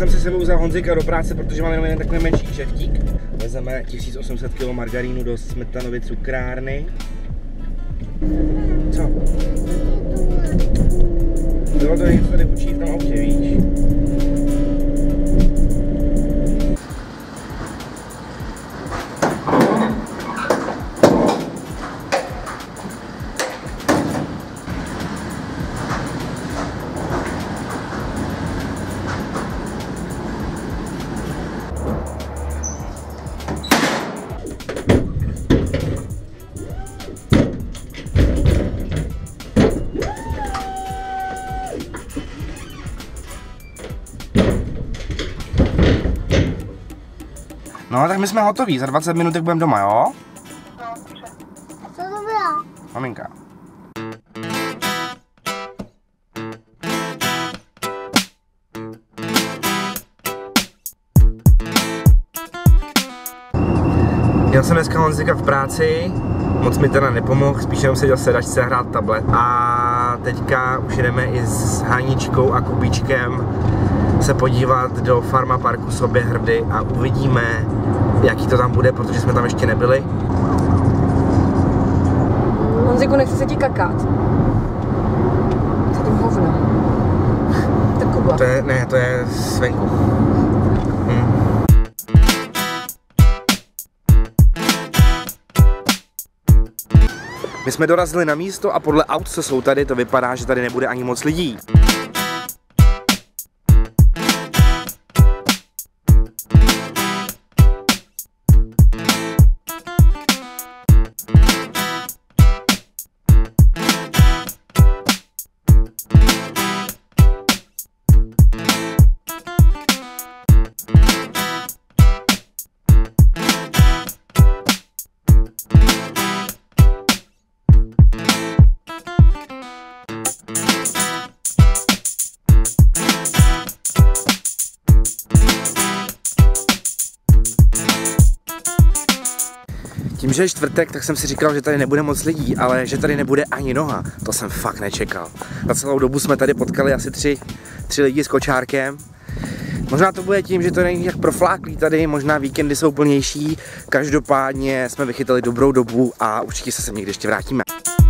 jsem si sebou vzal Honzika do práce, protože mám jenom jeden takový menší kšeftík. Vezeme 1800 kg margarínu do Smetanovy cukrárny. Co? Bylo to něco tady učí v tom autě, víš? No, tak my jsme hotoví, za 20 minutek budeme doma, jo? No, co to bylo? Maminka. Měl jsem dneska Honzika v práci, moc mi teda nepomohl, spíš jenom seděl v sedačce a hrát tablet. A teďka už jdeme i s Haničkou a Kubíčkem se podívat do Farma parku Soběhrdy a uvidíme, jaký to tam bude, protože jsme tam ještě nebyli. Honziku, nechce se ti kakat. Co tím hovno? To Kuba. To je zvenku. My jsme dorazili na místo a podle aut, co jsou tady, to vypadá, že tady nebude ani moc lidí. Tím, že je čtvrtek, tak jsem si říkal, že tady nebude moc lidí, ale že tady nebude ani noha. To jsem fakt nečekal. Za celou dobu jsme tady potkali asi tři lidi s kočárkem. Možná to bude tím, že to není jak profláklý tady, možná víkendy jsou plnější. Každopádně jsme vychytali dobrou dobu a určitě se sem někdy ještě vrátíme.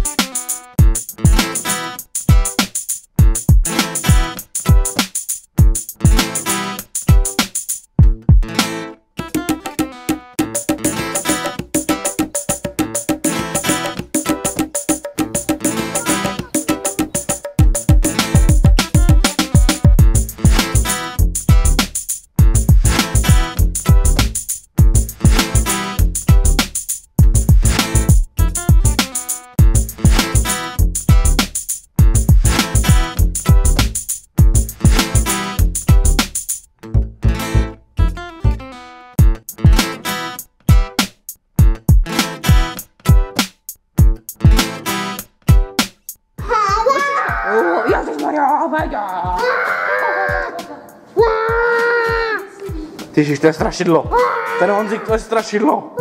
Tyžiš, to je strašidlo. Ten Honzik, to je strašidlo.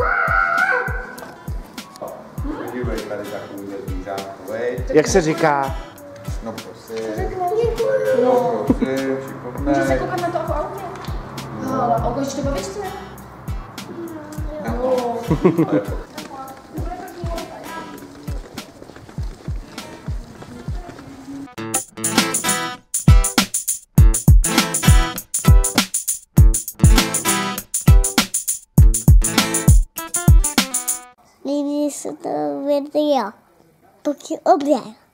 Jak se říká? No prosím. No, Prosím, Můžu se koukat na to v autě? No, ale okoč to babičce? No. líbí se to video, pokud oběh.